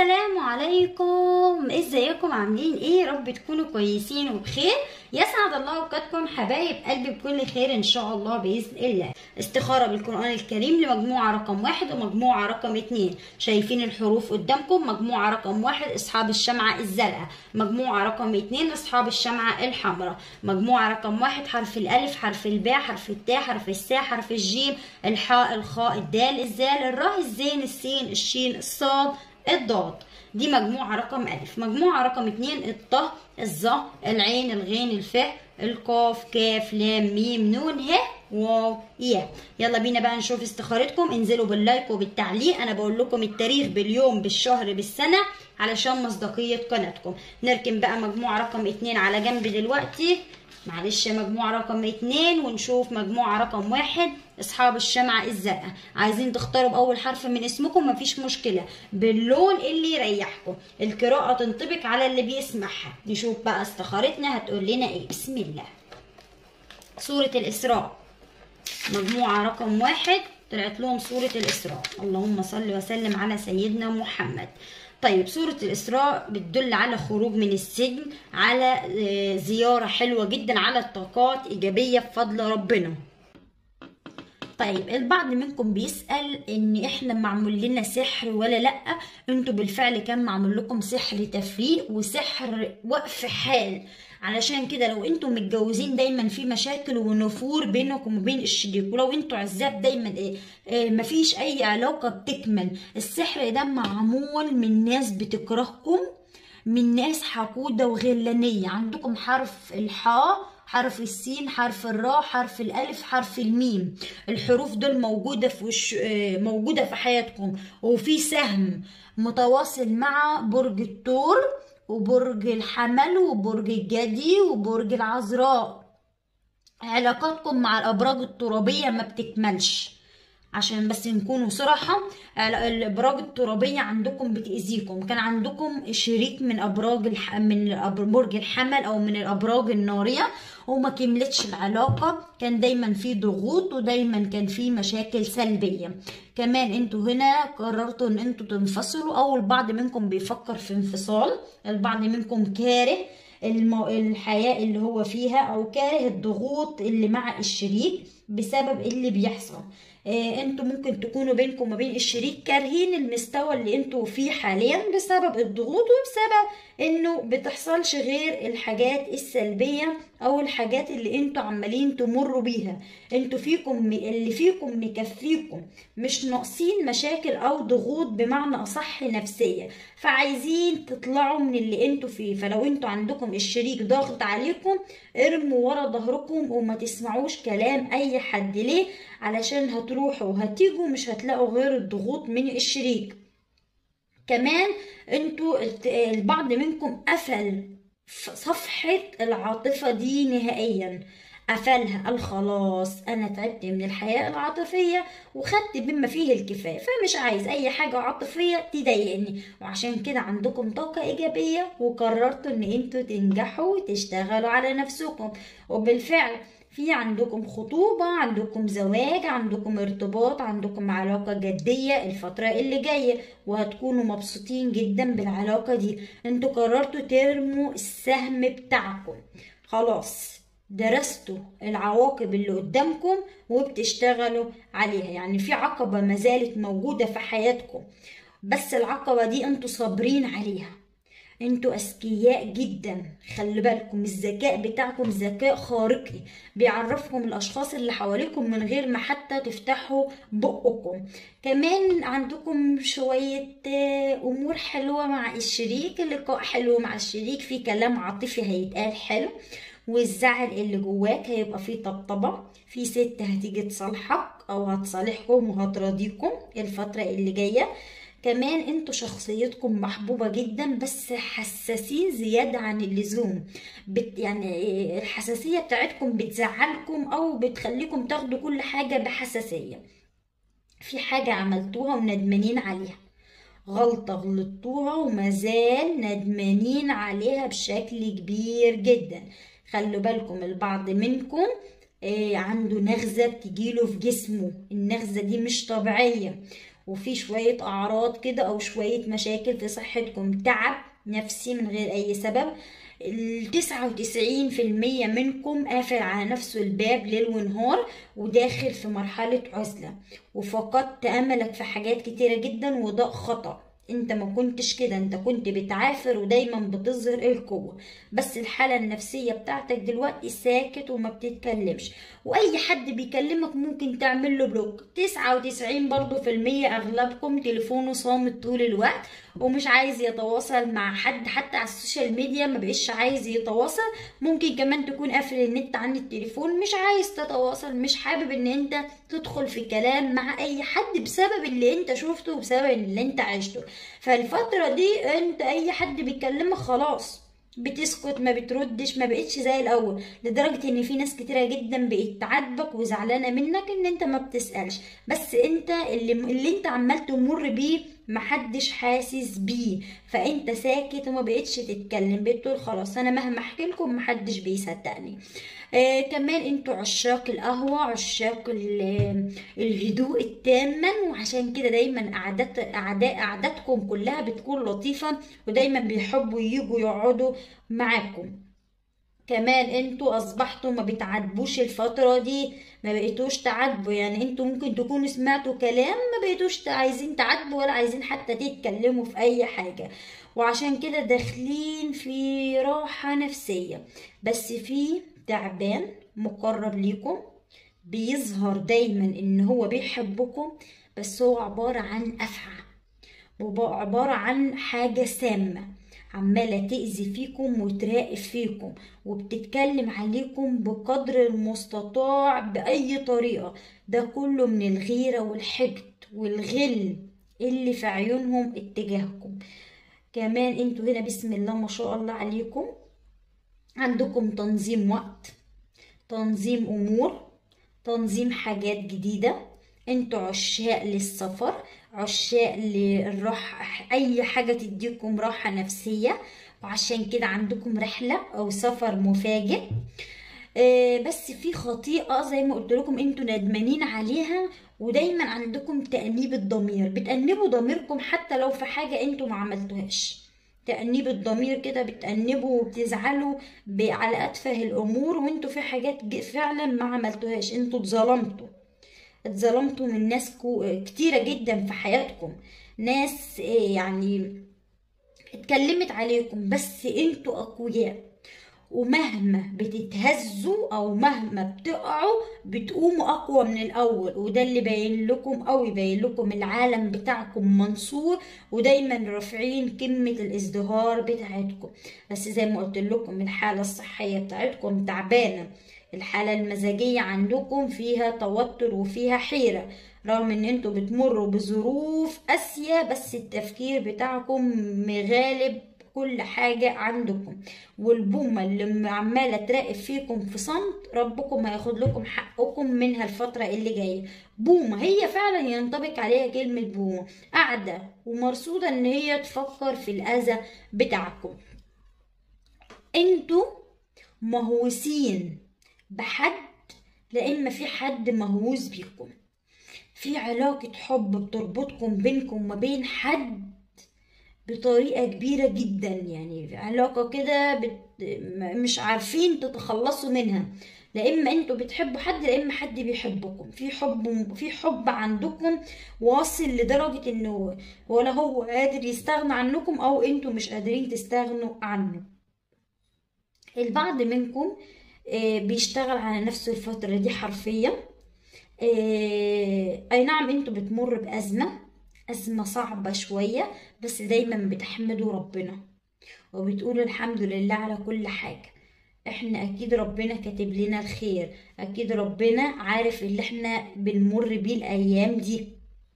السلام عليكم، ازيكم؟ عاملين ايه؟ رب تكونوا كويسين وبخير. يسعد الله اوقاتكم حبايب قلبي بكل خير ان شاء الله باذن الله. استخاره بالقران الكريم لمجموعه رقم 1 ومجموعه رقم 2. شايفين الحروف قدامكم؟ مجموعه رقم 1 اصحاب الشمعه الزرقاء، مجموعه رقم 2 اصحاب الشمعه الحمراء، مجموعه رقم 1 حرف الالف، حرف الباء، حرف التاء، حرف الساء، حرف الجيم، الحاء، الخاء، الدال، الزال، الراء، الزين، السين، الشين، الصاد، الضاد. دي مجموعة رقم ألف. مجموعة رقم 2 الطه، الظا، العين، الغين، الفاء، القاف، كاف، لام، ميم، نون، ه، واو، ياء. يلا بينا بقى نشوف استخارتكم. انزلوا باللايك وبالتعليق، انا بقول لكم التاريخ باليوم بالشهر بالسنة علشان مصداقية قناتكم. نركن بقى مجموعة رقم 2 على جنب دلوقتي، معلش. مجموعة رقم 2 ونشوف مجموعة رقم 1 اصحاب الشمعة الزرقاء. عايزين تختاروا باول حرف من اسمكم مفيش مشكلة، باللون اللي يريحكم. القراءة تنطبق على اللي بيسمعها. نشوف بقى استخارتنا هتقول لنا ايه. بسم الله. سورة الإسراء، مجموعة رقم 1 طلعت لهم سورة الإسراء. اللهم صل وسلم على سيدنا محمد. طيب، سورة الإسراء بتدل على خروج من السجن، على زيارة حلوة جدا، على الطاقات إيجابية بفضل ربنا. طيب، البعض منكم بيسأل ان احنا معمول لنا سحر ولا لا. انتوا بالفعل كان معمول لكم سحر تفريق وسحر وقف حال. علشان كده لو انتوا متجوزين دايما في مشاكل ونفور بينكم وبين الشريك، ولو انتوا عزاب دايما مفيش اي علاقة بتكمل. السحر ده معمول من ناس بتكرهكم، من ناس حقودة وغلانية. عندكم حرف الحاء، حرف السين، حرف الراء، حرف الالف، حرف الميم. الحروف دول موجودة في حياتكم، وفي سهم متواصل مع برج الثور وبرج الحمل وبرج الجدي وبرج العذراء. علاقاتكم مع الابراج الترابية ما بتكملش، عشان بس نكونوا صراحة. الابراج الترابية عندكم بتأذيكم. كان عندكم شريك من برج الحمل او من الابراج النارية وما كملتش العلاقة، كان دايما في ضغوط ودايما كان في مشاكل سلبية. كمان انتوا هنا قررتوا ان انتوا تنفصلوا، او البعض منكم بيفكر في انفصال. البعض منكم كاره الحياة اللي هو فيها، او كاره الضغوط اللي مع الشريك بسبب اللي بيحصل. انتوا ممكن تكونوا بينكم وبين الشريك كارهين المستوى اللي انتوا فيه حاليا بسبب الضغوط، وبسبب انه بتحصلش غير الحاجات السلبية او الحاجات اللي انتوا عمالين تمروا بيها. انتوا اللي فيكم مكفيكم، مش ناقصين مشاكل او ضغوط بمعنى اصح نفسية، فعايزين تطلعوا من اللي انتوا فيه. فلو انتوا عندكم الشريك ضاغط عليكم، ارموا ورا ظهركم وما تسمعوش كلام اي حد. ليه؟ علشان هتروحوا وهتيجوا مش هتلاقوا غير الضغوط من الشريك. كمان انتوا البعض منكم قفل صفحة العاطفة دي نهائيا، قفلها، قال خلاص انا تعبت من الحياة العاطفية وخدت بما فيه الكفاية، فمش عايز اي حاجة عاطفية تضايقني. وعشان كده عندكم طاقة ايجابية وقررتوا ان انتوا تنجحوا وتشتغلوا على نفسكم. وبالفعل في عندكم خطوبة، عندكم زواج، عندكم ارتباط، عندكم علاقة جدية الفترة اللي جاية، وهتكونوا مبسوطين جدا بالعلاقة دي. انتوا قررتوا ترموا السهم بتاعكم، خلاص درستوا العواقب اللي قدامكم وبتشتغلوا عليها. يعني في عقبة ما زالت موجودة في حياتكم، بس العقبة دي انتوا صابرين عليها. انتوا اذكياء جدا، خلي بالكم الذكاء بتاعكم ذكاء خارقي، بيعرفكم الاشخاص اللي حواليكم من غير ما حتى تفتحوا بقكم. كمان عندكم شوية امور حلوة مع الشريك، اللقاء حلو مع الشريك، في كلام عاطفي هيتقال حلو، والزعل اللي جواك هيبقى فيه طبطبة، في ست هتيجي تصالحك او هتصالحكم وهتراضيكم الفترة اللي جاية. كمان انتوا شخصيتكم محبوبة جدا، بس حساسين زيادة عن اللزوم. يعني الحساسية بتاعتكم بتزعلكم او بتخليكم تاخدوا كل حاجة بحساسية. في حاجة عملتوها وندمانين عليها، غلطة غلطوها ومازال ندمانين عليها بشكل كبير جدا. خلوا بالكم البعض منكم عنده نغزة بتجيله في جسمه، النغزة دي مش طبيعية، وفي شوية اعراض كده او شوية مشاكل في صحتكم، تعب نفسي من غير اي سبب. 99% منكم قافل على نفسه الباب ليل ونهار وداخل في مرحلة عزلة، وفقدت املك في حاجات كتيرة جدا، وده خطأ. انت ما كنتش كده، انت كنت بتعافر ودايما بتظهر القوة، بس الحالة النفسية بتاعتك دلوقتي ساكت وما بتتكلمش، واي حد بيكلمك ممكن تعمل له بلوك. 99 برضو في المية اغلبكم تليفونه صامت طول الوقت ومش عايز يتواصل مع حد، حتى على السوشيال ميديا ما بقيش عايز يتواصل. ممكن كمان تكون قافل النت عن التليفون، مش عايز تتواصل، مش حابب ان انت تدخل في كلام مع اي حد بسبب اللي انت شفته وبسبب اللي انت عشته. فالفترة دي انت اي حد بيكلمك خلاص بتسكت، ما بتردش، ما بقتش زي الاول، لدرجة ان في ناس كتيرة جدا بقت تعاتبك وزعلانة منك ان انت ما بتسألش. بس انت اللي انت عمال تمر بيه محدش حاسس بيه، فانت ساكت وما بقتش تتكلم، بتقول خلاص انا مهما احكي لكم محدش بيصدقني. كمان انتوا عشاق القهوة، عشاق الهدوء التاما، وعشان كده دايما قعداتكم كلها بتكون لطيفة، ودايما بيحبوا يجوا يقعدوا معاكم. كمان انتوا اصبحتوا ما بتعاتبوش الفترة دي، ما بقيتوش تعاتبوا، يعني انتوا ممكن تكونوا سمعتوا كلام ما بقيتوش عايزين تعاتبوا ولا عايزين حتى تتكلموا في اي حاجة، وعشان كده داخلين في راحة نفسية. بس في تعبان مقرب ليكم بيظهر دايما ان هو بيحبكم، بس هو عبارة عن افعى، عبارة عن حاجة سامة عمالة تأذي فيكم وتراقب فيكم وبتتكلم عليكم بقدر المستطاع بأي طريقة. ده كله من الغيرة والحقد والغل اللي في عيونهم اتجاهكم. كمان انتوا هنا بسم الله ما شاء الله عليكم عندكم تنظيم وقت، تنظيم امور، تنظيم حاجات جديدة. انتوا عشاق للسفر، عشاق للراحة، اي حاجة تديكم راحة نفسية، وعشان كده عندكم رحلة او سفر مفاجئ. بس في خطيئة زي ما قلت لكم انتوا ندمانين عليها، ودايما عندكم تأنيب الضمير، بتأنبوا ضميركم حتى لو في حاجة انتوا ما عملتوهاش. تأنيب الضمير كده بتأنبوا وبتزعلوا على أتفه الأمور، وانتوا في حاجات فعلا ما عملتوهاش. انتوا اتظلمتوا من ناس كتيرة جدا في حياتكم، ناس يعني اتكلمت عليكم، بس انتوا أقوياء، ومهما بتتهزوا او مهما بتقعوا بتقوموا اقوى من الاول، وده اللي باين لكم او يبين لكم العالم بتاعكم منصور، ودايما رافعين قمة الازدهار بتاعتكم. بس زي ما قلت لكم الحالة الصحية بتاعتكم تعبانة، الحالة المزاجية عندكم فيها توتر وفيها حيرة، رغم ان انتوا بتمروا بظروف قاسية، بس التفكير بتاعكم مغالب كل حاجة عندكم. والبومة اللي عمالة تراقب فيكم في صمت، ربكم هياخد لكم حقكم منها الفترة اللي جاية. بومة هي فعلا ينطبق عليها كلمة بومة، قاعدة ومرصودة ان هي تفكر في الأذى بتاعكم. انتوا مهووسين بحد، لان في حد مهووس بيكم، في علاقة حب بتربطكم بينكم وما بين حد بطريقة كبيرة جدا، يعني علاقة كده مش عارفين تتخلصوا منها. لا اما انتوا بتحبوا حد، لا اما حد بيحبكم، في حب عندكم واصل لدرجة انه ولا هو قادر يستغنى عنكم او انتوا مش قادرين تستغنوا عنه. البعض منكم بيشتغل على نفسه الفترة دي حرفيا. اي نعم انتوا بتمر بأزمة صعبة شوية، بس دايما بتحمدوا ربنا وبتقولوا الحمد لله على كل حاجة. احنا اكيد ربنا كاتب لنا الخير، اكيد ربنا عارف اللي احنا بنمر بيه الايام دي.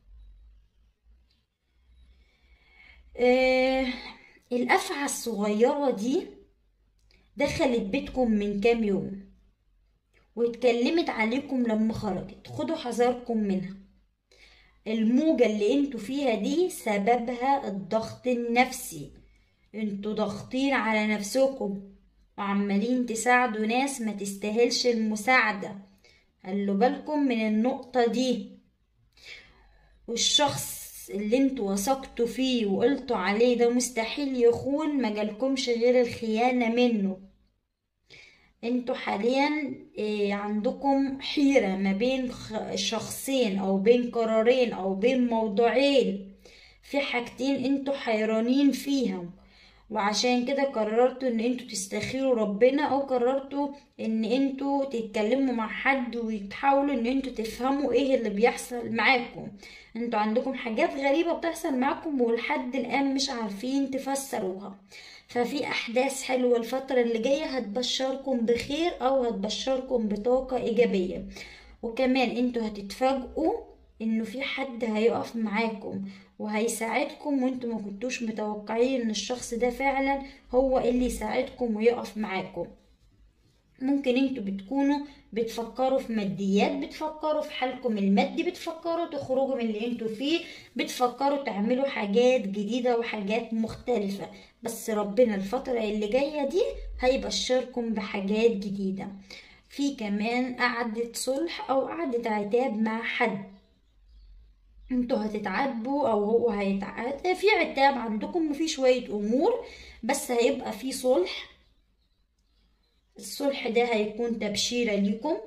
الافعى الصغيرة دي دخلت بيتكم من كام يوم واتكلمت عليكم لما خرجت، خدوا حذركم منها. الموجة اللي انتوا فيها دي سببها الضغط النفسي، انتوا ضاغطين على نفسكم وعمالين تساعدوا ناس ما تستاهلش المساعدة، خلوا بالكم من النقطة دي. والشخص الشخص اللي انتوا وثقتوا فيه وقلتوا عليه ده مستحيل يخون، ما جالكمش غير الخيانة منه. انتوا حاليا عندكم حيرة ما بين شخصين او بين قرارين او بين موضوعين، في حاجتين انتوا حيرانين فيهم، وعشان كده قررتوا ان انتوا تستخيروا ربنا، او قررتوا ان انتوا تتكلموا مع حد وتحاولوا ان انتوا تفهموا ايه اللي بيحصل معاكم. انتوا عندكم حاجات غريبة بتحصل معاكم ولحد الان مش عارفين تفسروها. ففي احداث حلوة الفترة اللي جاية هتبشركم بخير او هتبشركم بطاقة ايجابية. وكمان انتوا هتتفاجئوا انه في حد هيقف معاكم وهيساعدكم، وانتوا ما كنتوش متوقعين ان الشخص ده فعلا هو اللي يساعدكم ويقف معاكم. ممكن انتوا بتكونوا بتفكروا في ماديات، بتفكروا في حالكم المادي، بتفكروا تخرجوا من اللي انتوا فيه، بتفكروا تعملوا حاجات جديدة وحاجات مختلفة. بس ربنا الفترة اللي جاية دي هيبشركم بحاجات جديدة. في كمان قعدة صلح او قعدة عتاب مع حد، انتوا هتتعاتبوا او هو هيتعاتب، في عتاب عندكم وفي شوية امور، بس هيبقى في صلح. الصلح ده هيكون تبشيرة ليكم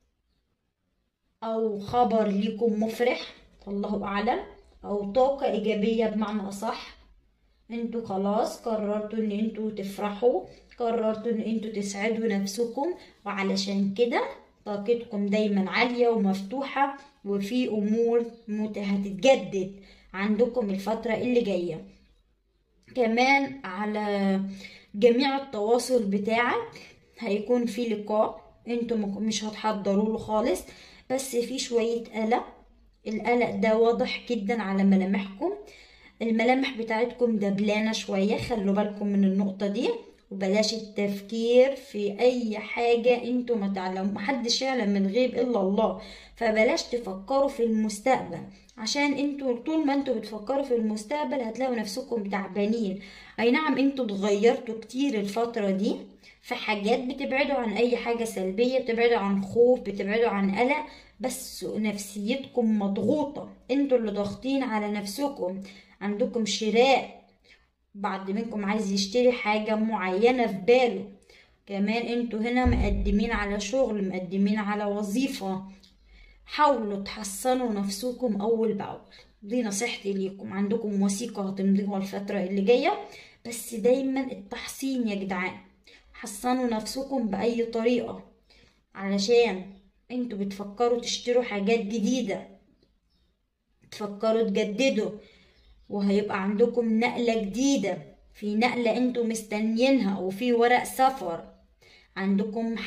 او خبر ليكم مفرح، الله اعلم، او طاقة ايجابية بمعنى اصح. انتوا خلاص قررتوا ان انتوا تفرحوا، قررتوا ان انتوا تسعدوا نفسكم، وعلشان كده طاقتكم دايما عالية ومفتوحة، وفي امور هتتجدد عندكم الفترة اللي جاية. كمان على جميع التواصل بتاعك هيكون في لقاء، انتوا مش هتحضروا له خالص، بس في شوية قلق. القلق ده واضح جدا على ملامحكم، الملامح بتاعتكم دبلانة شوية، خلوا بالكم من النقطة دي. وبلاش التفكير في اي حاجة انتوا ما تعلموا، محدش يعلم من الغيب الا الله، فبلاش تفكروا في المستقبل، عشان انتوا طول ما انتوا بتفكروا في المستقبل هتلاقوا نفسكم تعبانين. اي نعم انتوا اتغيرتوا كتير الفترة دي في حاجات، بتبعدوا عن اي حاجة سلبية، بتبعدوا عن خوف، بتبعدوا عن قلق، بس نفسيتكم مضغوطة، انتوا اللي ضاغطين على نفسكم. عندكم شراء، بعض منكم عايز يشتري حاجة معينة في باله. كمان انتوا هنا مقدمين على شغل، مقدمين على وظيفة، حاولوا تحسنوا نفسكم اول باول، دي نصيحتي ليكم. عندكم وثيقة هتمضيها الفترة اللي جاية، بس دايما التحسين يا جدعان، حسنوا نفسكم بأي طريقة، علشان انتوا بتفكروا تشتروا حاجات جديدة، تفكروا تجددوا، وهيبقى عندكم نقلة جديدة، في نقلة انتوا مستنيينها، وفي ورق سفر. عندكم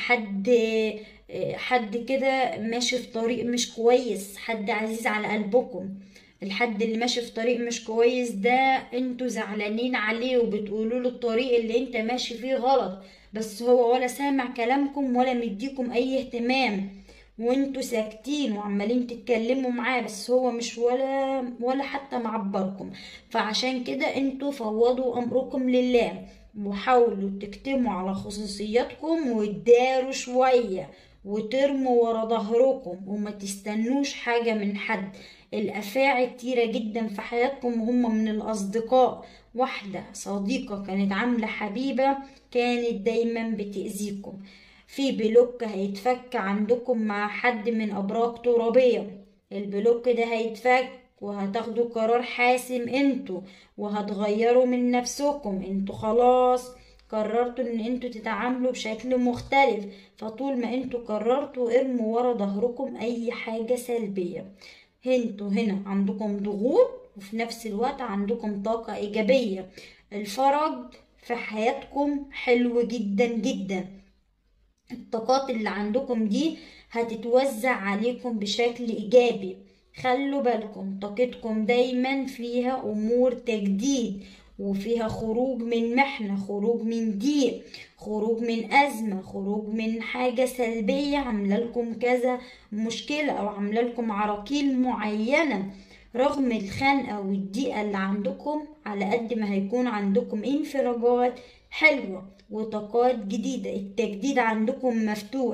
حد كده ماشي في طريق مش كويس، حد عزيز على قلبكم. الحد اللي ماشي في طريق مش كويس ده انتوا زعلانين عليه وبتقولوا له الطريق اللي انت ماشي فيه غلط، بس هو ولا سامع كلامكم ولا مديكم اي اهتمام، وانتوا ساكتين وعمالين تتكلموا معاه، بس هو مش ولا حتى معبركم. فعشان كده انتوا فوضوا امركم لله، وحاولوا تكتموا على خصوصياتكم وتداروا شوية وترموا ورا ظهركم وما تستنوش حاجة من حد. الافاعي كتيرة جدا في حياتكم وهم من الاصدقاء. واحدة صديقة كانت عاملة حبيبة، كانت دايما بتأذيكم. في بلوك هيتفك عندكم مع حد من ابراج ترابية، البلوك ده هيتفك وهتاخدوا قرار حاسم انتوا، وهتغيروا من نفسكم. انتوا خلاص قررتوا ان انتوا تتعاملوا بشكل مختلف، فطول ما انتوا قررتوا ارموا ورا ظهركم اي حاجة سلبية. انتوا هنا عندكم ضغوط وفي نفس الوقت عندكم طاقة ايجابية. الفرج في حياتكم حلو جدا جدا، الطاقات اللي عندكم دي هتتوزع عليكم بشكل ايجابي. خلوا بالكم طاقتكم دايما فيها امور تجديد، وفيها خروج من محنة، خروج من ضيق، خروج من ازمة، خروج من حاجة سلبية عاملة لكم كذا مشكلة او عاملة لكم عراقيل معينة. رغم الخنقة والضيقة اللي عندكم، على قد ما هيكون عندكم انفراجات حلوة وطاقات جديدة، التجديد عندكم مفتوح.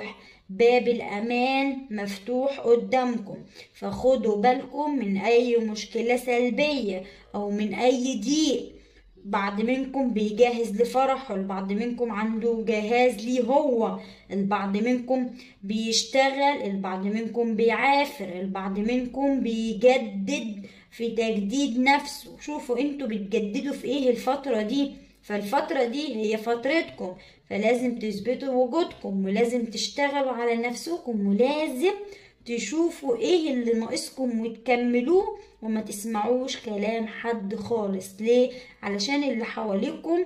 باب الأمان مفتوح قدامكم، فخدوا بالكم من أي مشكلة سلبية أو من أي ضيق. بعض منكم بيجهز لفرحه، البعض منكم عنده جهاز ليه هو، البعض منكم بيشتغل، البعض منكم بيعافر، البعض منكم بيجدد في تجديد نفسه. شوفوا انتوا بتجددوا في ايه الفترة دي، فالفترة دي هي فترتكم، فلازم تثبتوا وجودكم ولازم تشتغلوا على نفسكم ولازم تشوفوا ايه اللي ناقصكم وتكملوه وما تسمعوش كلام حد خالص. ليه؟ علشان اللي حواليكم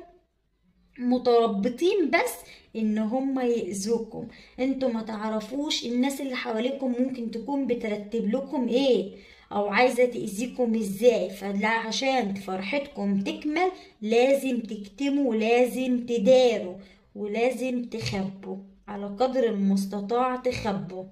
متربطين بس ان هم يأذوكم، انتوا ما تعرفوش الناس اللي حواليكم ممكن تكون بترتب لكم ايه او عايزة تأذيكم ازاي. فلا، عشان فرحتكم تكمل لازم تكتموا، لازم تداروا، ولازم تخبوا على قدر المستطاع، تخبوا.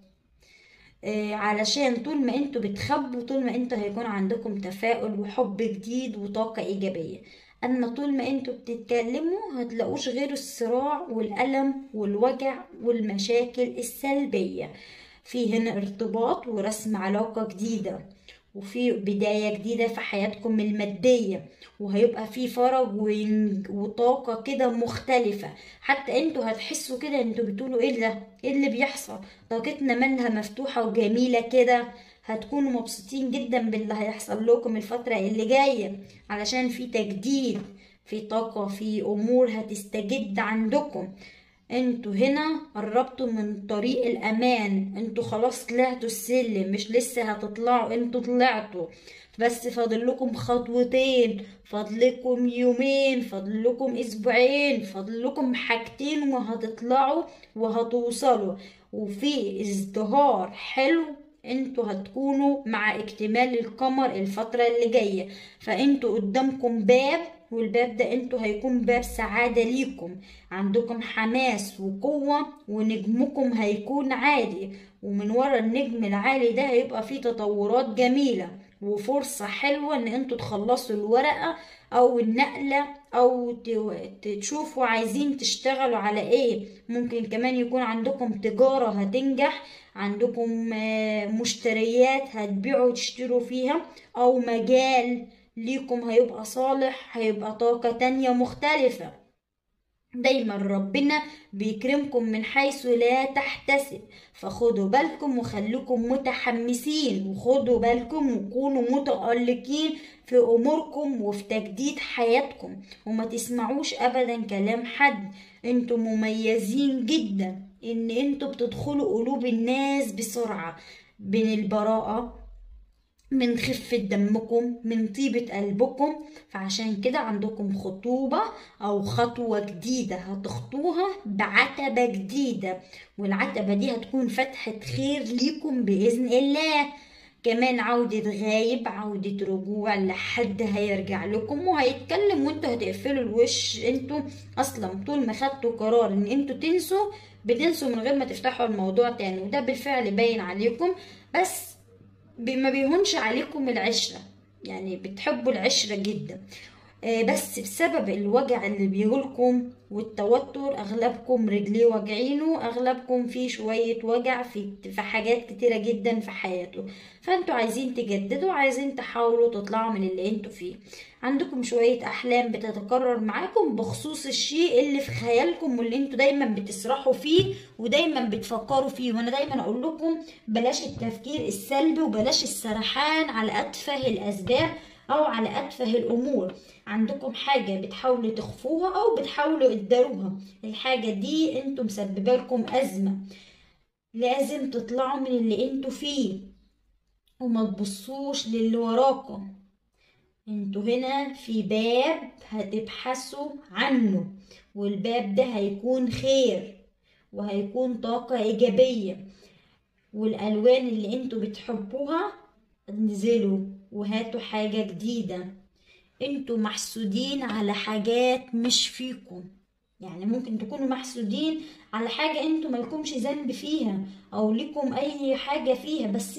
علشان طول ما انتوا بتخبوا، طول ما انتوا هيكون عندكم تفاؤل وحب جديد وطاقة ايجابية. اما طول ما انتوا بتتكلموا هتلاقوش غير الصراع والألم والوجع والمشاكل السلبية. في هنا ارتباط ورسم علاقة جديدة، وفي بداية جديدة في حياتكم المادية، وهيبقى في فرج وطاقة كده مختلفة. حتى انتوا هتحسوا كده، انتوا بتقولوا ايه ده، ايه اللي بيحصل، طاقتنا منها مفتوحة وجميلة كده. هتكونوا مبسوطين جدا باللي هيحصل لكم الفترة اللي جاية، علشان في تجديد، في طاقة، في امور هتستجد عندكم. انتوا هنا قربتوا من طريق الامان، انتوا خلاص طلعتوا السلم، مش لسه هتطلعوا، انتوا طلعتوا بس فاضل لكم خطوتين، فاضل لكم يومين، فاضل لكم اسبوعين، فاضل لكم حاجتين وهتطلعوا وهتوصلوا. وفي ازدهار حلو، انتوا هتكونوا مع اكتمال القمر الفترة اللي جاية. فانتوا قدامكم باب، والباب ده انتوا هيكون باب سعادة ليكم، عندكم حماس وقوة ونجمكم هيكون عالي، ومن ورا النجم العالي ده هيبقى فيه تطورات جميلة وفرصة حلوة ان انتوا تخلصوا الورقة او النقلة او تشوفوا عايزين تشتغلوا على ايه. ممكن كمان يكون عندكم تجارة هتنجح، عندكم مشتريات هتبيعوا وتشتروا فيها، او مجال ليكم هيبقى صالح، هيبقى طاقة تانية مختلفة. دايما ربنا بيكرمكم من حيث لا تحتسب، فخدوا بالكم وخليكم متحمسين، وخدوا بالكم وكونوا متألقين في أموركم وفي تجديد حياتكم، وما تسمعوش أبدا كلام حد. انتوا مميزين جدا ان انتوا بتدخلوا قلوب الناس بسرعة، من البراءة، من خفة دمكم، من طيبة قلبكم. فعشان كده عندكم خطوبة أو خطوة جديدة هتخطوها بعتبة جديدة، والعتبة دي هتكون فتحة خير ليكم بإذن الله. كمان عودة غايب، عودة رجوع لحد هيرجع لكم وهيتكلم، وانتوا هتقفلوا الوش. انتوا اصلا طول ما خدتوا قرار ان انتوا تنسوا، بتنسوا من غير ما تفتحوا الموضوع تاني، وده بالفعل باين عليكم. بس ما بيهونش عليكم العشرة، يعني بتحبوا العشرة جدا، بس بسبب الوجع اللي بيجيلكم والتوتر اغلبكم رجليه واجعينه، اغلبكم فيه شوية وجع في حاجات كتيرة جدا في حياته. فانتوا عايزين تجددوا، عايزين تحاولوا تطلعوا من اللي انتوا فيه. عندكم شوية احلام بتتكرر معاكم بخصوص الشيء اللي في خيالكم واللي انتوا دايما بتسرحوا فيه ودايما بتفكروا فيه. وانا دايما اقول لكم بلاش التفكير السلبي وبلاش السرحان على اتفه الاسباب او على اتفه الامور. عندكم حاجة بتحاولوا تخفوها او بتحاولوا تداروها، الحاجة دي انتوا مسببه لكم ازمة، لازم تطلعوا من اللي انتوا فيه وما تبصوش للي وراكم. انتوا هنا في باب هتبحثوا عنه، والباب ده هيكون خير وهيكون طاقة ايجابية، والالوان اللي انتوا بتحبوها انزلوا وهاتوا حاجة جديدة. انتوا محسودين على حاجات مش فيكم، يعني ممكن تكونوا محسودين على حاجة انتوا مالكمش ذنب فيها او ليكم اي حاجة فيها، بس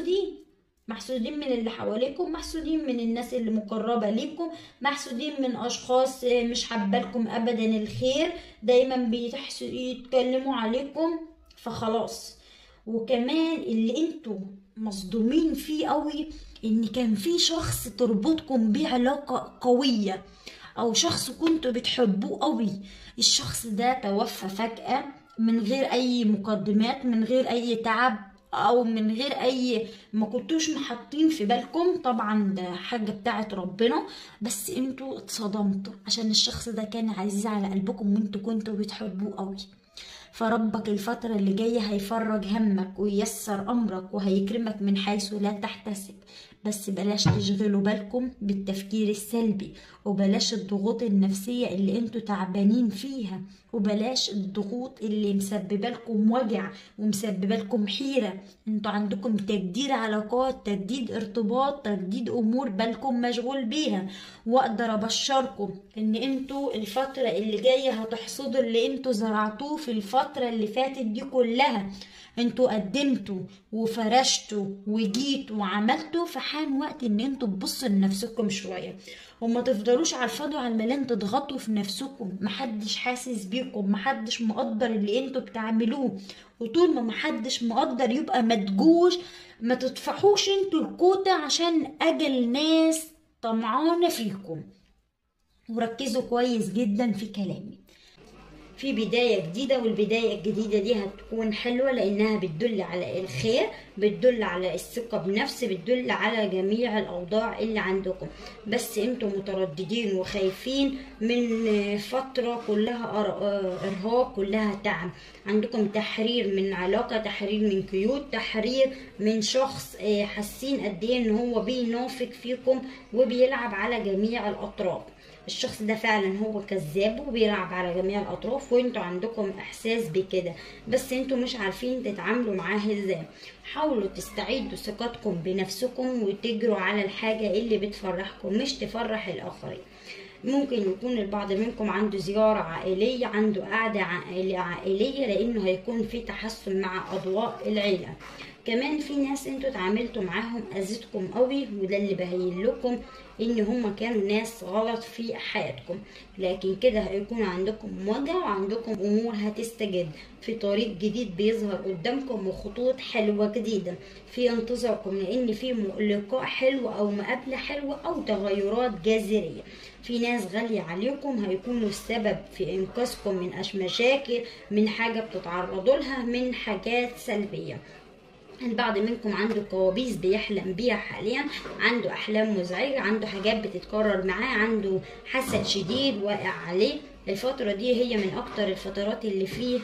محسودين من اللي حواليكم، محسودين من الناس اللي مقربة ليكم، محسودين من اشخاص مش حابالكم ابدا الخير، دايما يتكلموا عليكم فخلاص. وكمان اللي انتوا مصدومين فيه قوي ان كان في شخص تربطكم بيه علاقة قوية، او شخص كنتوا بتحبوه قوي، الشخص ده توفى فجأة من غير اي مقدمات، من غير اي تعب، او من غير اي، ما كنتوش محطين في بالكم. طبعا ده حاجة بتاعت ربنا، بس انتوا اتصدمتوا عشان الشخص ده كان عزيز على قلبكم وانتوا كنتوا بتحبوه قوي. فربك الفترة اللي جاية هيفرج همك وييسر أمرك وهيكرمك من حيث لا تحتسب، بس بلاش تشغلوا بالكم بالتفكير السلبي، وبلاش الضغوط النفسية اللي انتوا تعبانين فيها، وبلاش الضغوط اللي مسببة لكم وجع ومسببة لكم حيرة. انتوا عندكم تجديد علاقات، تجديد ارتباط، تجديد امور بالكم مشغول بيها، واقدر ابشركم ان انتوا الفترة اللي جاية هتحصدوا اللي انتوا زرعتوه في الفترة اللي فاتت دي كلها. انتوا قدمتوا وفرشتوا وجيتوا وعملتوا، فحان وقت ان انتوا تبصوا لنفسكم شوية، وما تفضلوش على الفاضي وعلى المليان تضغطوا في نفسكم. محدش حاسس بيكم، محدش مقدر اللي انتوا بتعملوه، وطول ما محدش مقدر يبقى ما تجوش، ما تدفعوش انتوا الكوتا عشان اجل ناس طمعانة فيكم. وركزوا كويس جدا في كلامي، في بداية جديدة، والبداية الجديدة دي هتكون حلوة لأنها بتدل على الخير، بتدل على الثقة بنفس، بتدل على جميع الأوضاع اللي عندكم. بس انتم مترددين وخايفين من فترة كلها إرهاق، كلها تعب. عندكم تحرير من علاقة، تحرير من قيود، تحرير من شخص حاسين قد ايه ان هو بينافق فيكم وبيلعب على جميع الأطراف. الشخص ده فعلا هو كذاب وبيلعب على جميع الاطراف، وانتوا عندكم احساس بكده، بس انتوا مش عارفين تتعاملوا معاه ازاي. حاولوا تستعيدوا ثقتكم بنفسكم وتجروا على الحاجة اللي بتفرحكم مش تفرح الاخرين. ممكن يكون البعض منكم عنده زيارة عائلية، عنده قعدة عائلية، لانه هيكون في تحسن مع اضواء العيلة. كمان في ناس انتوا اتعاملتوا معاهم اذتكم قوي، وده اللي بهين لكم ان هما كانوا ناس غلط في حياتكم، لكن كده هيكون عندكم وجع وعندكم امور هتستجد، في طريق جديد بيظهر قدامكم وخطوط حلوة جديدة في انتظاركم، لان في لقاء حلو او مقابلة حلوة او تغيرات جذرية. في ناس غالية عليكم هيكونوا السبب في انقاذكم من مشاكل، من حاجة بتتعرضوا لها، من حاجات سلبية. البعض منكم عنده كوابيس بيحلم بيها حاليا، عنده احلام مزعجه، عنده حاجات بتتكرر معاه، عنده حسد شديد واقع عليه. الفترة دي هي من اكتر الفترات اللي فيه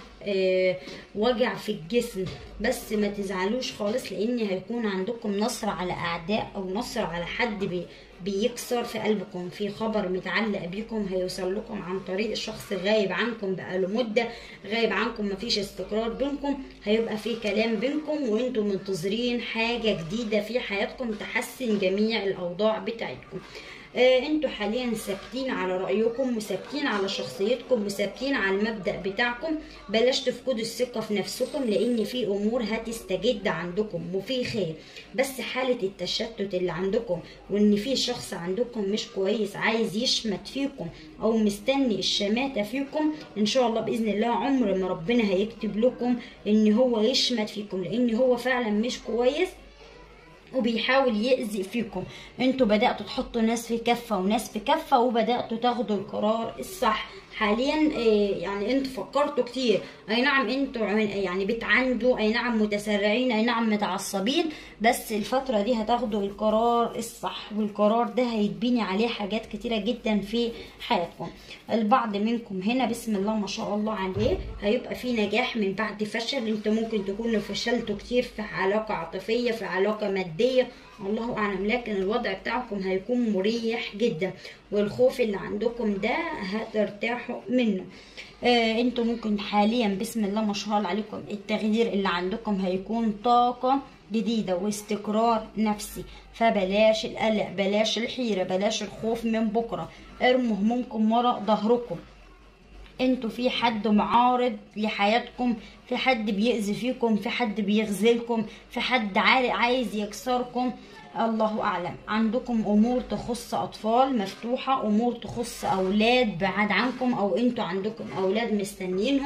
وجع في الجسم، بس ما تزعلوش خالص، لان هيكون عندكم نصر على اعداء او نصر على حد بيكسر في قلبكم. في خبر متعلق بيكم هيوصل لكم عن طريق شخص غايب عنكم بقاله مدة، غايب عنكم، مفيش استقرار بينكم، هيبقى في كلام بينكم وانتم منتظرين حاجة جديدة في حياتكم تحسن جميع الاوضاع بتاعتكم. انتوا حاليا ثابتين على رأيكم وثابتين على شخصيتكم وثابتين على المبدأ بتاعكم. بلاش تفقدوا الثقة في نفسكم، لان في امور هتستجد عندكم وفي خير، بس حالة التشتت اللي عندكم وان في شخص عندكم مش كويس عايز يشمت فيكم او مستني الشماتة فيكم، ان شاء الله بإذن الله عمر ما ربنا هيكتب لكم ان هو يشمت فيكم، لان هو فعلا مش كويس وبيحاول يأذي فيكم. انتوا بدأتوا تحطوا ناس في كفة وناس في كفة، وبدأتوا تاخدوا القرار الصح حاليا. يعني انتوا فكرتوا كتير، اي نعم انتوا يعني بتعاندوا، اي نعم متسرعين، اي نعم متعصبين، بس الفترة دي هتاخدوا القرار الصح، والقرار ده هيتبني عليه حاجات كتيرة جدا في حياتكم. البعض منكم هنا بسم الله ما شاء الله عليه هيبقى في نجاح من بعد فشل. انتوا ممكن تكونوا فشلتوا كتير في علاقة عاطفية، في علاقة مادية، الله اعلم، لكن الوضع بتاعكم هيكون مريح جدا، والخوف اللي عندكم ده هترتاحوا منه. انتوا ممكن حاليا بسم الله ما شاء الله عليكم التغيير اللي عندكم هيكون طاقة جديدة واستقرار نفسي، فبلاش القلق، بلاش الحيرة، بلاش الخوف من بكرة، ارموا همومكم ورا ظهركم. انتوا في حد معارض لحياتكم، في حد بيأذي فيكم، في حد بيغزلكم، في حد عايز يكسركم، الله اعلم. عندكم امور تخص اطفال مفتوحة، امور تخص اولاد بعاد عنكم، او انتوا عندكم اولاد مستنيينهم،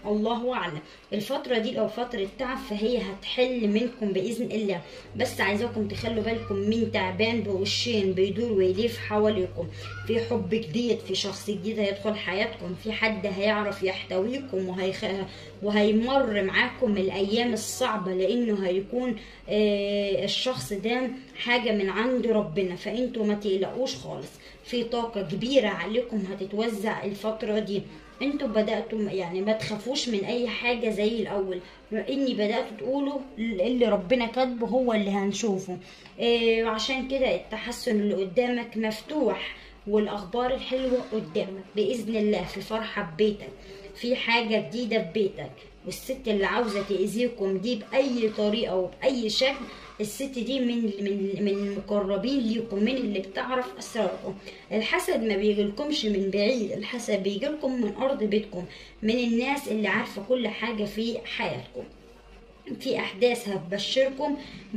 الله اعلم. الفتره دي لو فتره تعب فهي هتحل منكم باذن الله، بس عايزاكم تخلوا بالكم من تعبان بوشين بيدور ويلف حواليكم، في حب جديد، في شخص جديد هيدخل حياتكم، في حد هيعرف يحتويكم وهيمر معاكم الايام الصعبه، لانه هيكون الشخص ده حاجه من عند ربنا، فانتوا ما تقلقوش خالص. في طاقه كبيره عليكم هتتوزع الفتره دي. انتوا بدأتوا يعني ما تخافوش من اي حاجة زي الاول، اني بدأتوا تقولوا اللي ربنا كاتبه هو اللي هنشوفه. وعشان كده التحسن اللي قدامك مفتوح، والاخبار الحلوة قدامك بإذن الله، في فرحة ببيتك، في حاجة جديدة في بيتك. والست اللي عاوزة تأذيكم دي بأي طريقة وبأي شكل، الست دي من المقربين ليكم، من اللي بتعرف اسراركم. الحسد ما بيجيلكمش من بعيد، الحسد بيجيلكم من ارض بيتكم، من الناس اللي عارفه كل حاجه في حياتكم. في احداث هتبشركم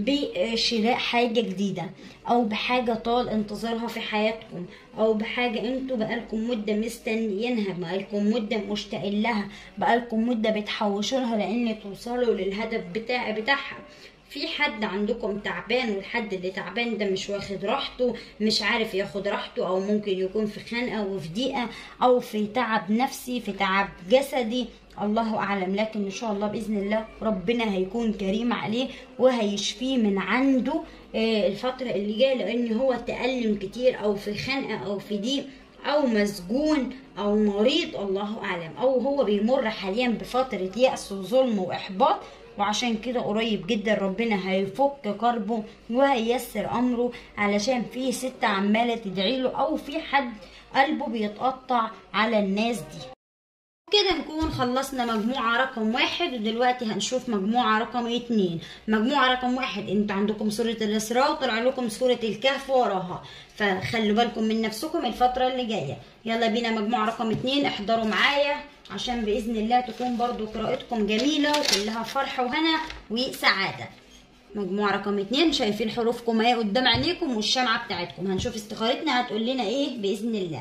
بشراء حاجه جديده، او بحاجه طال انتظارها في حياتكم، او بحاجه انتوا بقالكم مده مستنيينها، بقالكم مده مشتاقين لها، بقالكم مده بتحوشوا لها لان توصلوا للهدف بتاعها. في حد عندكم تعبان، والحد اللي تعبان ده مش واخد راحته، مش عارف ياخد راحته، او ممكن يكون في خنقه وفي ضيقه، او في تعب نفسي، في تعب جسدي، الله اعلم. لكن ان شاء الله باذن الله ربنا هيكون كريم عليه وهيشفيه من عنده الفتره اللي جايه، لان هو تألم كتير، او في خنقه، او في ضيق، او مسجون، او مريض، الله اعلم، او هو بيمر حاليا بفتره يأس وظلم واحباط. وعشان كده قريب جدا ربنا هيفك كربه وهييسر امره، علشان في ست عماله تدعيله، او في حد قلبه بيتقطع على الناس دي. كده نكون خلصنا مجموعة رقم 1، ودلوقتي هنشوف مجموعة رقم 2. مجموعة رقم 1 انتوا عندكم سورة الإسراء وطلع لكم سورة الكهف وراها، فخلوا بالكم من نفسكم الفترة اللي جاية. يلا بينا مجموعة رقم 2، احضروا معايا عشان بإذن الله تكون برضو قراءتكم جميلة وكلها فرح وهنا وسعادة. مجموعة رقم 2، شايفين حروفكم اهي قدام عينيكم والشمعة بتاعتكم. هنشوف استخارتنا هتقول لنا ايه بإذن الله.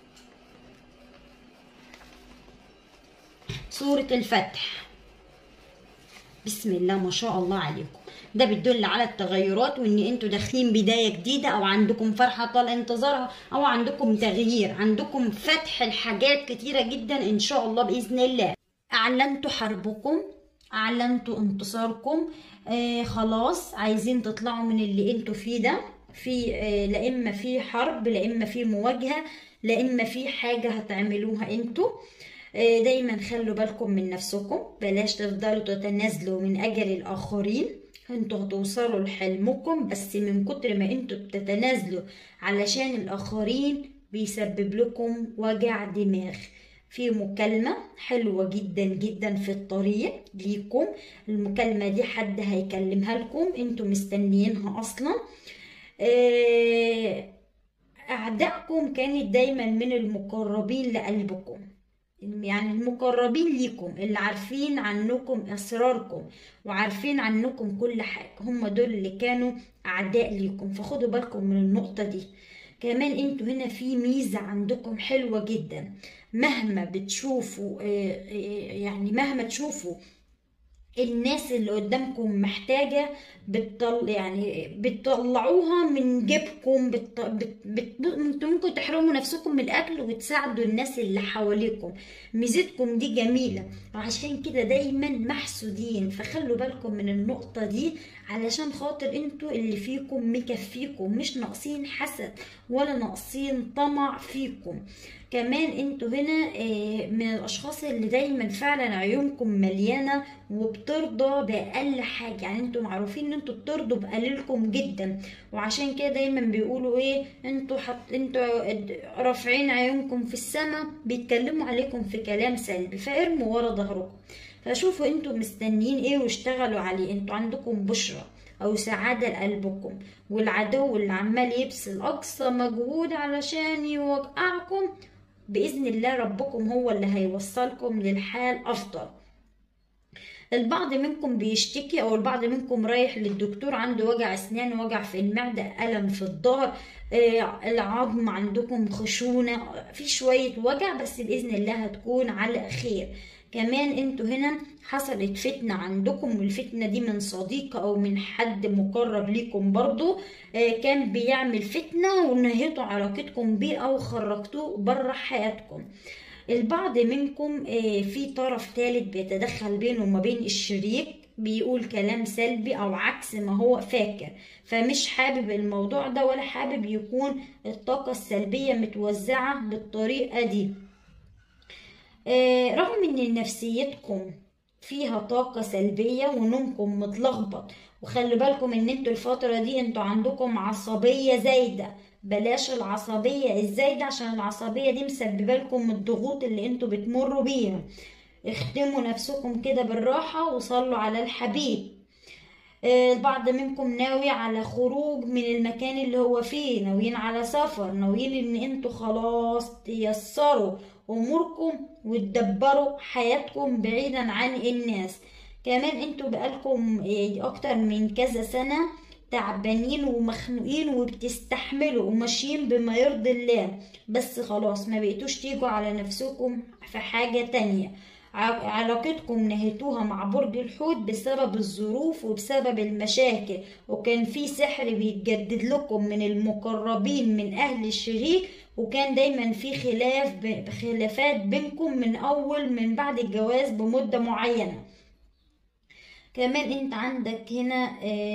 سورة الفتح، بسم الله ما شاء الله عليكم. ده بيدل على التغيرات، وان انتوا داخلين بداية جديدة، او عندكم فرحة طال انتظارها، او عندكم تغيير، عندكم فتح الحاجات كتيرة جدا ان شاء الله بإذن الله. اعلنتوا حربكم، اعلنتوا انتصاركم، خلاص عايزين تطلعوا من اللي انتوا فيه ده. في لا اما في حرب، لا اما في مواجهة، لا اما في حاجة هتعملوها انتوا. دايما خلوا بالكم من نفسكم، بلاش تفضلوا تتنازلوا من اجل الاخرين. انتوا هتوصلوا لحلمكم، بس من كتر ما انتوا بتتنازلوا علشان الاخرين بيسبب لكم وجع دماغ. في مكالمة حلوة جدا جدا في الطريق ليكم، المكالمة دي حد هيكلمها لكم انتوا مستنيينها اصلا. اعدائكم كانت دايما من المقربين لقلبكم، يعني المقربين ليكم اللي عارفين عنكم اسراركم وعارفين عنكم كل حاجة، هم دول اللي كانوا اعداء ليكم، فخدوا بالكم من النقطة دي. كمان انتوا هنا في ميزة عندكم حلوة جدا، مهما بتشوفوا يعني مهما تشوفوا الناس اللي قدامكم محتاجة يعني بتطلعوها من جيبكم، انتوا ممكن تحرموا نفسكم من الاكل وتساعدوا الناس اللي حواليكم. ميزتكم دي جميلة، وعشان كده دايما محسودين، فخلوا بالكم من النقطة دي علشان خاطر انتوا اللي فيكم مكفيكم، مش ناقصين حسد ولا ناقصين طمع فيكم. كمان انتوا هنا من الاشخاص اللي دايما فعلا عيونكم مليانة وبترضى باقل حاجة، يعني انتوا معروفين ان انتوا بترضوا بقليلكم جدا، وعشان كده دايما بيقولوا ايه، انتوا رافعين عيونكم في السماء، بيتكلموا عليكم في كلام سلبي، فارموا ورا ظهركم. فشوفوا انتوا مستنيين ايه واشتغلوا عليه. انتوا عندكم بشرة او سعادة لقلبكم، والعدو اللي عمال يبذل اقصى مجهود علشان يوقعكم بإذن الله ربكم هو اللي هيوصلكم للحال أفضل. البعض منكم بيشتكي، أو البعض منكم رايح للدكتور عنده وجع أسنان، وجع في المعدة، ألم في الظهر، العظم عندكم خشونة، في شوية وجع، بس بإذن الله هتكون على خير. كمان انتوا هنا حصلت فتنة عندكم، والفتنة دي من صديق او من حد مقرب ليكم برضو، كان بيعمل فتنة ونهيتوا علاقتكم بيه او خرجتوه بره حياتكم. البعض منكم في طرف ثالث بيتدخل بينه وما بين الشريك، بيقول كلام سلبي او عكس ما هو فاكر، فمش حابب الموضوع ده ولا حابب يكون الطاقة السلبية متوزعة بالطريقة دي. رغم ان نفسيتكم فيها طاقة سلبية ونومكم متلخبط، وخلي بالكم ان انتوا الفترة دي انتوا عندكم عصبية زايدة، بلاش العصبية الزايدة عشان العصبية دي مسببة لكم الضغوط اللي انتوا بتمروا بيها. اختموا نفسكم كده بالراحة وصلوا على الحبيب. البعض منكم ناوي على خروج من المكان اللي هو فيه، ناويين على سفر، ناويين ان انتوا خلاص تيسروا اموركم وتدبروا حياتكم بعيدا عن الناس. كمان انتوا بقالكم اكتر من كذا سنة تعبانين ومخنوقين وبتستحملوا وماشيين بما يرضي الله، بس خلاص ما بقيتوش تيجوا على نفسكم في حاجة تانية. علاقتكم نهيتوها مع برج الحوت بسبب الظروف وبسبب المشاكل، وكان في سحر بيتجدد لكم من المقربين من اهل الشريك، وكان دايما في خلافات بينكم من بعد الجواز بمدة معينة. كمان انت عندك هنا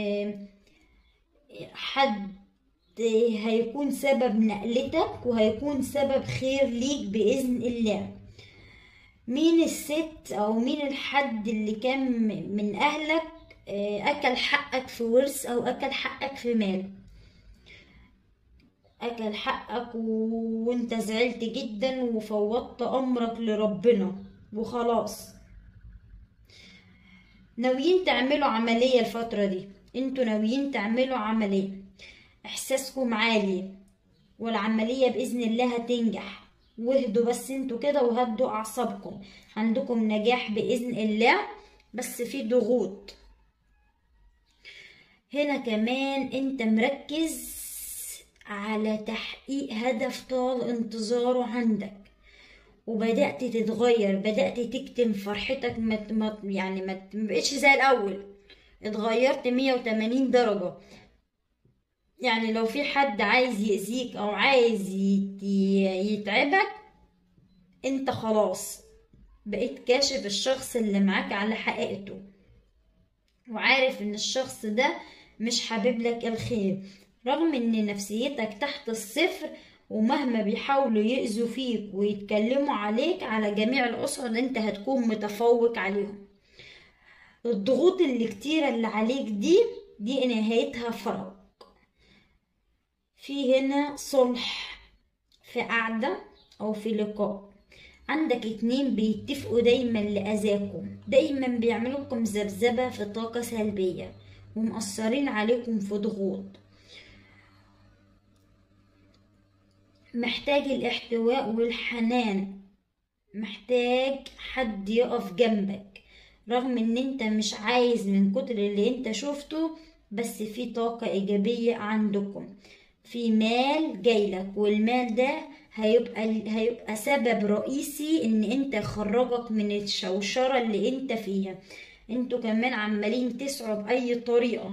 حد هيكون سبب نقلتك وهيكون سبب خير ليك بإذن الله. مين الست او مين الحد اللي كان من اهلك اكل حقك في ورث او اكل حقك في مال؟ اكل حقك وانت زعلت جدا وفوضت امرك لربنا وخلاص. ناويين تعملوا عملية الفترة دي، انتوا ناويين تعملوا عملية، احساسكم عالي والعملية بإذن الله هتنجح. واهدوا بس انتوا كده وهدوا اعصابكم، عندكم نجاح بإذن الله بس في ضغوط. هنا كمان انت مركز على تحقيق هدف طال انتظاره عندك، وبدأت تتغير، بدأت تكتم فرحتك، ما بقتش زي الأول، اتغيرت 180 درجة. يعني لو في حد عايز يأذيك أو عايز يتعبك، انت خلاص بقيت كاشف الشخص اللي معاك على حقيقته، وعارف ان الشخص ده مش حابب لك الخير، رغم ان نفسيتك تحت الصفر، ومهما بيحاولوا يأذوا فيك ويتكلموا عليك على جميع الأصعد انت هتكون متفوق عليهم. الضغوط اللي كتيرة اللي عليك دي نهايتها فرج. في هنا صلح في قعدة او في لقاء، عندك اتنين بيتفقوا دايما لأذاكم، دايما بيعملوا لكم ذبذبة في طاقة سلبية ومأثرين عليكم في ضغوط. محتاج الاحتواء والحنان، محتاج حد يقف جنبك، رغم ان انت مش عايز من كتر اللي انت شفته، بس في طاقة ايجابية عندكم، في مال جايلك، والمال ده هيبقى سبب رئيسي ان انت يخرجك من الشوشرة اللي انت فيها. انتوا كمان عمالين تسعوا بأي طريقة.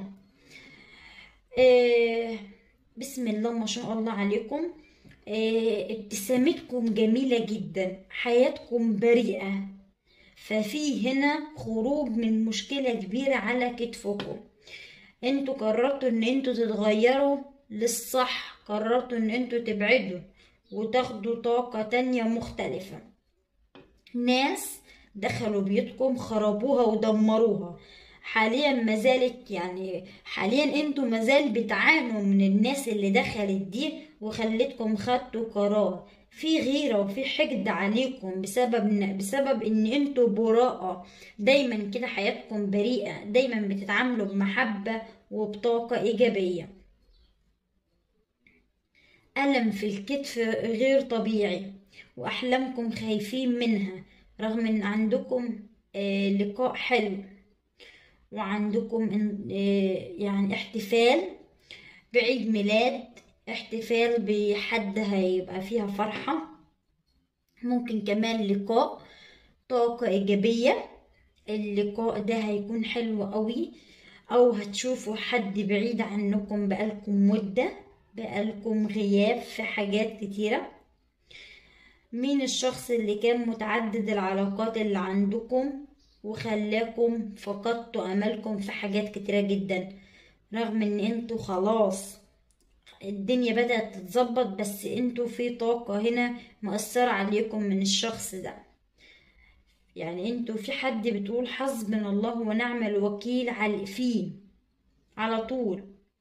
بسم الله ما شاء الله عليكم. ابتسامتكم جميلة جدا، حياتكم بريئة، ففي هنا خروج من مشكلة كبيرة على كتفكم. انتوا قررتوا ان انتوا تتغيروا للصح، قررتوا ان انتوا تبعدوا وتاخدوا طاقة تانية مختلفة. ناس دخلوا بيتكم خربوها ودمروها، حاليا مازالت حاليا انتوا مازال بتعانوا من الناس اللي دخلت دي وخلتكم خدتوا قرار في غيرة وفي حقد عليكم بسبب ان انتوا براءة. دايما كده حياتكم بريئة، دايما بتتعاملوا بمحبة وبطاقة ايجابية. ألم في الكتف غير طبيعي وأحلامكم خايفين منها، رغم ان عندكم لقاء حلو، وعندكم احتفال بعيد ميلاد، احتفال بحد هيبقى فيها فرحة، ممكن كمان لقاء طاقة ايجابية. اللقاء ده هيكون حلو قوي، او هتشوفوا حد بعيد عنكم بقالكم مدة، بقالكم غياب في حاجات كتيرة. مين الشخص اللي كان متعدد العلاقات اللي عندكم وخلاكم فقدتوا املكم في حاجات كتيرة جدا، رغم ان انتوا خلاص الدنيا بدأت تتظبط، بس انتوا في طاقة هنا مؤثرة عليكم من الشخص ده. يعني انتوا في حد بتقول حسبنا الله ونعم الوكيل فيه على طول.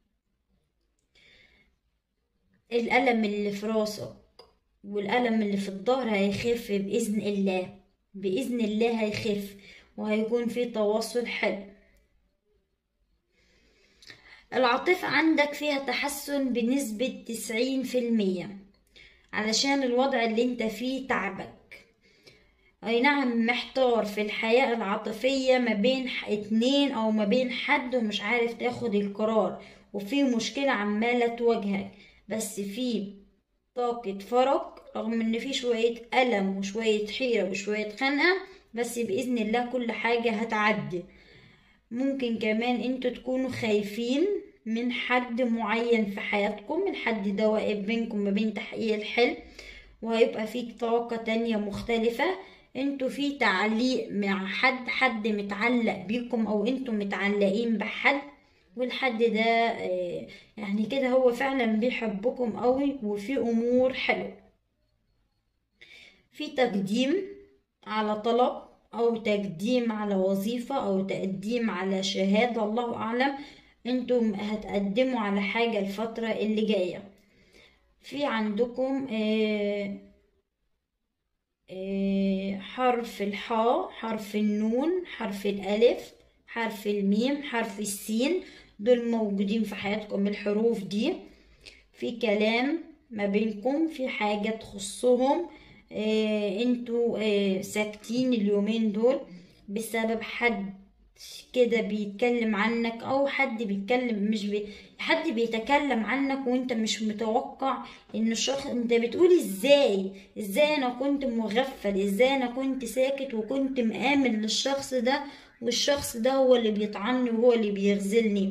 الألم اللي في راسك والألم اللي في الظهر هيخف بإذن الله، بإذن الله هيخف، وهيكون في تواصل حلو. العاطفة عندك فيها تحسن بنسبة 90%، علشان الوضع اللي انت فيه تعبك. اي نعم، محتار في الحياة العاطفية ما بين اتنين او ما بين حد ومش عارف تاخد القرار، وفي مشكلة عمالة تواجهك، بس في طاقة فرق، رغم ان في شوية ألم وشوية حيرة وشوية خنقة، بس بإذن الله كل حاجة هتعدي. ممكن كمان انتوا تكونوا خايفين من حد معين في حياتكم، الحد ده واقف بينكم ما بين تحقيق الحلم، وهيبقى فيك طاقة تانية مختلفة. انتوا في تعليق مع حد متعلق بيكم، او انتوا متعلقين بحد، والحد ده يعني كده هو فعلا بيحبكم قوي، وفي امور حلوة. في تقديم على طلب، او تقديم على وظيفة، او تقديم على شهادة، الله اعلم انتم هتقدموا على حاجة الفترة اللي جاية. في عندكم حرف الحاء، حرف النون، حرف الالف، حرف الميم، حرف السين، دول موجودين في حياتكم الحروف دي. في كلام ما بينكم، في حاجة تخصهم، انتوا ساكتين اليومين دول بسبب حد كده بيتكلم عنك، او حد بيتكلم مش حد بيتكلم عنك وانت مش متوقع ان الشخص، انت بتقول ازاي انا كنت مغفل، ازاي انا كنت ساكت وكنت مآمن للشخص ده، والشخص ده هو اللي بيطعني وهو اللي بيغزلني.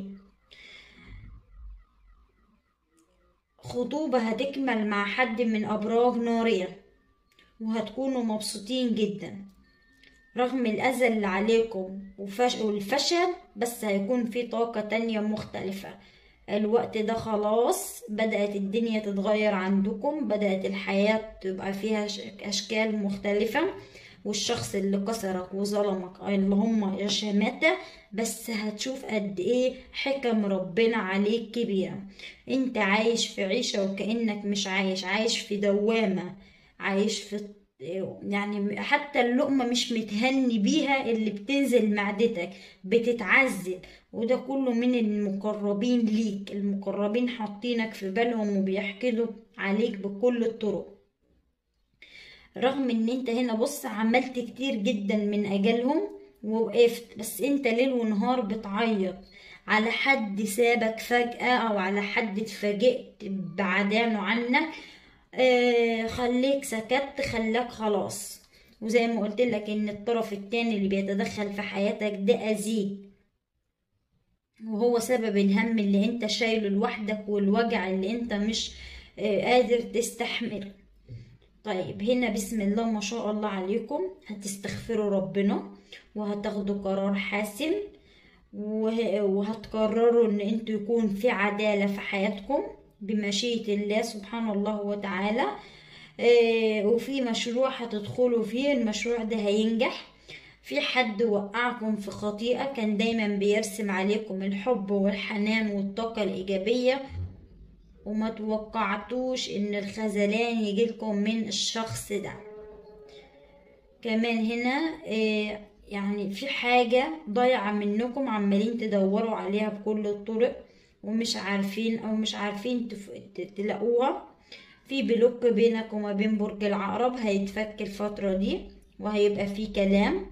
خطوبة هتكمل مع حد من أبراج نارية، وهتكونوا مبسوطين جدا رغم الأذى اللي عليكم والفشل، بس هيكون في طاقة تانية مختلفة. الوقت ده خلاص بدأت الدنيا تتغير عندكم، بدأت الحياة تبقى فيها أشكال مختلفة، والشخص اللي كسرك وظلمك اللي هم شماتة، بس هتشوف قد ايه حكم ربنا عليك كبيرة. انت عايش في عيشة وكأنك مش عايش في دوامة، عايش في يعني حتى اللقمة مش متهني بيها اللي بتنزل معدتك، بتتعذب، وده كله من المقربين ليك. المقربين حاطينك في بالهم وبيحقدوا عليك بكل الطرق، رغم ان انت هنا بص عملت كتير جدا من اجلهم ووقفت، بس انت ليل ونهار بتعيط على حد سابك فجأة، او على حد اتفاجئت بعدانه عنك. خليك سكت، خلاك خلاص. وزي ما قلت لك ان الطرف التاني اللي بيتدخل في حياتك ده اذيك، وهو سبب الهم اللي انت شايله لوحدك، والوجع اللي انت مش قادر تستحمله. طيب هنا بسم الله ما شاء الله عليكم، هتستغفروا ربنا وهتاخدوا قرار حاسم، وهتقرروا ان انتوا يكون في عدالة في حياتكم بمشيئة الله سبحانه الله وتعالى. وفي مشروع هتدخلوا فيه، المشروع ده هينجح. في حد وقعكم في خطيئة كان دايما بيرسم عليكم الحب والحنان والطاقة الإيجابية، وما توقعتوش ان الخذلان يجيلكم من الشخص ده. كمان هنا يعني في حاجة ضايعة منكم عمالين تدوروا عليها بكل الطرق، ومش عارفين او مش عارفين تلاقوها. في بلوك بينك وما بين برج العقرب هيتفك الفترة دي، وهيبقى في كلام.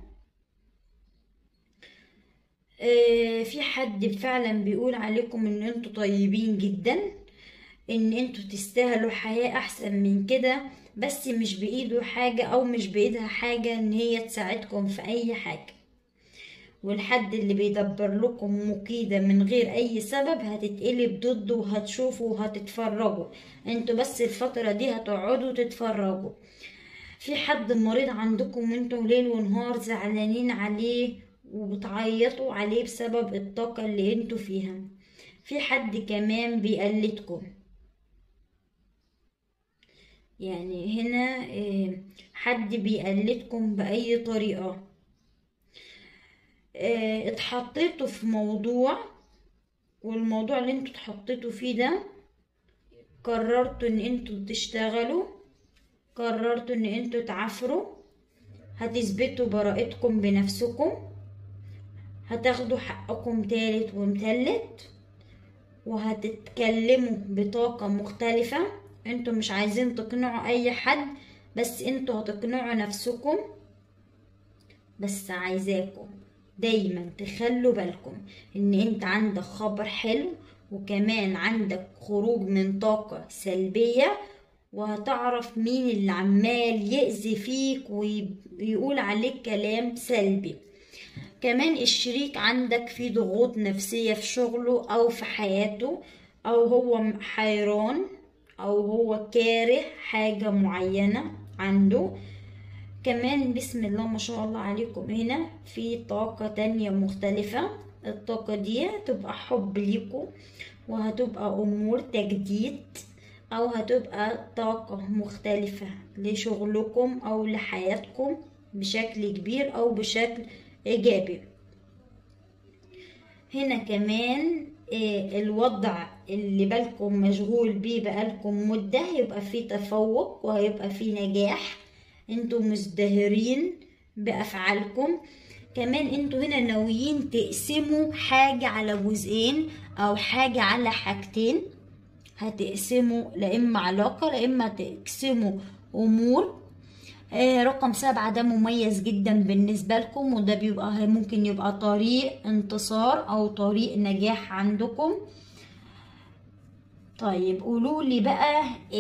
في حد فعلا بيقول عليكم ان انتوا طيبين جدا، ان انتوا تستاهلوا حياة احسن من كده، بس مش بايده حاجة او مش بايدها حاجة ان هي تساعدكم في اي حاجة. والحد اللي بيدبر لكم مكيدة من غير اي سبب هتتقلب ضده، وهتشوفوا وهتتفرجوا. انتوا بس الفترة دي هتقعدوا تتفرجوا. في حد مريض عندكم وانتوا ليل ونهار زعلانين عليه وبتعيطوا عليه بسبب الطاقة اللي انتوا فيها. في حد كمان بيقلدكم، يعني هنا حد بيقلدكم بأي طريقة. اتحطيتوا في موضوع، والموضوع اللي انتوا اتحطيتوا فيه ده قررتوا ان انتوا تشتغلوا، قررتوا ان انتوا تعافروا، هتثبتوا براءتكم بنفسكم، هتاخدوا حقكم تالت ومتلت، وهتتكلموا بطاقة مختلفة. انتوا مش عايزين تقنعوا اي حد، بس انتوا هتقنعوا نفسكم. بس عايزاكم دايما تخلوا بالكم ان انت عندك خبر حلو، وكمان عندك خروج من طاقة سلبية، وهتعرف مين اللي عمال يأذي فيك ويقول عليك كلام سلبي. كمان الشريك عندك فيه ضغوط نفسية في شغله او في حياته، او هو حيران، او هو كاره حاجة معينة عنده. كمان بسم الله ما شاء الله عليكم هنا في طاقة تانية مختلفة. الطاقة دي هتبقى حب ليكم، وهتبقى امور تجديد، او هتبقى طاقة مختلفة لشغلكم او لحياتكم بشكل كبير او بشكل ايجابي. هنا كمان الوضع اللي بالكم مشغول بيه بقالكم مدة هيبقى فيه تفوق وهيبقى فيه نجاح. انتوا مزدهرين بأفعالكم. كمان انتوا هنا ناويين تقسموا حاجة على جزئين او حاجة على حاجتين. هتقسموا لا اما علاقة لا اما تقسموا امور. رقم 7 ده مميز جدا بالنسبة لكم، وده بيبقى ممكن يبقى طريق انتصار او طريق نجاح عندكم. طيب قولولي بقى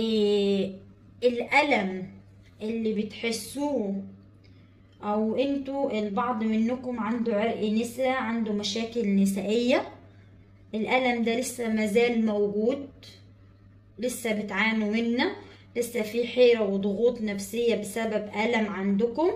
الألم اللي بتحسوه، او انتوا البعض منكم عنده عرق نسا، عنده مشاكل نسائية. الألم ده لسه مازال موجود، لسه بتعانوا منه، لسه في حيرة وضغوط نفسية بسبب ألم عندكم.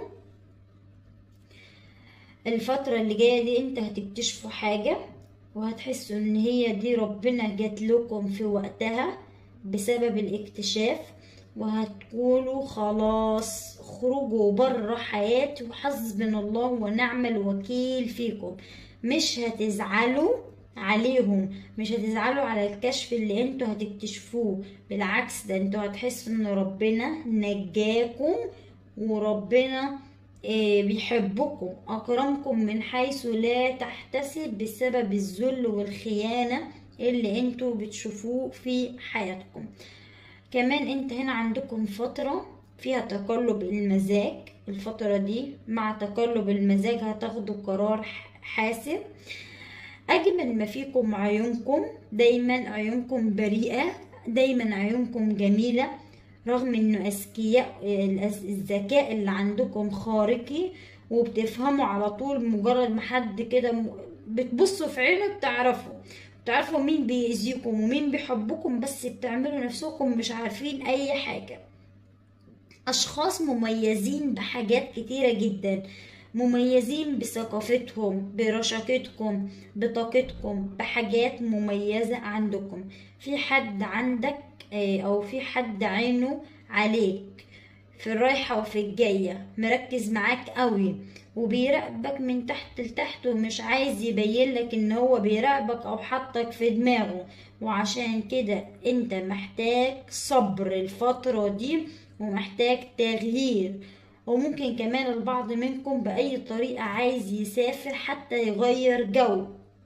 الفترة اللي جاية دي انت هتكتشفوا حاجة، وهتحسوا ان هي دي ربنا جات لكم في وقتها بسبب الاكتشاف، وهتقولوا خلاص خرجوا بره حياتي وحسبنا الله ونعم الوكيل فيكم. مش هتزعلوا عليهم، مش هتزعلوا على الكشف اللي انتوا هتكتشفوه، بالعكس ده انتوا هتحسوا ان ربنا نجاكم، وربنا بيحبكم، اكرمكم من حيث لا تحتسب بسبب الذل والخيانة اللي انتوا بتشوفوه في حياتكم. كمان انت هنا عندكم فترة فيها تقلب المزاج. الفترة دي مع تقلب المزاج هتاخدوا قرار حاسم. اجمل ما فيكم عيونكم، دايما عيونكم بريئة، دايما عيونكم جميلة، رغم انه اذكياء. الذكاء اللي عندكم خارقي، وبتفهموا على طول مجرد ما حد كده بتبصوا في عينه بتعرفوا مين بيأذيكم ومين بيحبكم، بس بتعملوا نفسكم مش عارفين اي حاجة. اشخاص مميزين بحاجات كتيرة جدا، مميزين بثقافتهم، برشاقتكم، بطاقتكم، بحاجات مميزة عندكم. في حد عندك او في حد عينه عليك في الرايحة وفي الجاية، مركز معاك قوي وبيراقبك من تحت لتحت، ومش عايز يبين لك ان هو بيراقبك او حطك في دماغه. وعشان كده انت محتاج صبر الفترة دي، ومحتاج تغيير. وممكن كمان البعض منكم بأي طريقة عايز يسافر حتى يغير جو.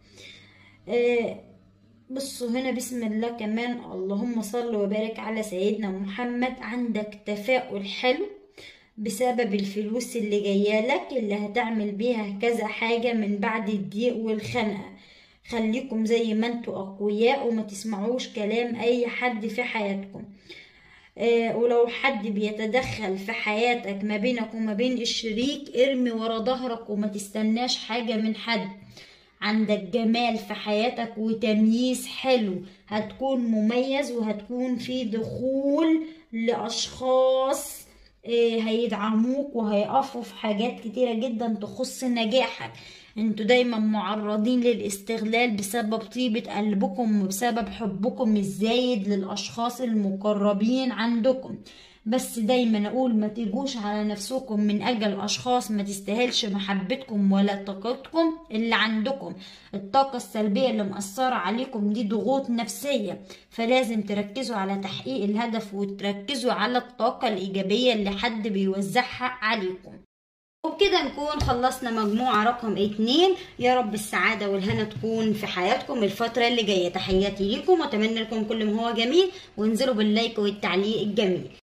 بصوا هنا بسم الله كمان، اللهم صل وبارك على سيدنا محمد. عندك تفاؤل حلو بسبب الفلوس اللي جايه لك، اللي هتعمل بيها كذا حاجة من بعد الضيق والخنقة. خليكم زي ما انتوا أقوياء، وما تسمعوش كلام أي حد في حياتكم. ولو حد بيتدخل في حياتك ما بينك وما بين الشريك، ارمي ورا ظهرك وما تستناش حاجة من حد. عندك جمال في حياتك وتمييز حلو، هتكون مميز وهتكون في دخول لأشخاص هيدعموك وهيقفوا في حاجات كتيرة جدا تخص نجاحك. انتوا دايما معرضين للاستغلال بسبب طيبة قلبكم وبسبب حبكم الزايد للأشخاص المقربين عندكم. بس دايما اقول ما تيجوش على نفسكم من اجل اشخاص ما تستاهلش محبتكم ولا طاقتكم اللي عندكم. الطاقة السلبية اللي مأثرة عليكم دي ضغوط نفسية، فلازم تركزوا على تحقيق الهدف وتركزوا على الطاقة الإيجابية اللي حد بيوزعها عليكم. وبكده نكون خلصنا مجموعة رقم 2. يا رب السعادة والهنا تكون في حياتكم الفترة اللي جاية. تحياتي ليكم واتمنى لكم كل ما هو جميل، وانزلوا باللايك والتعليق الجميل.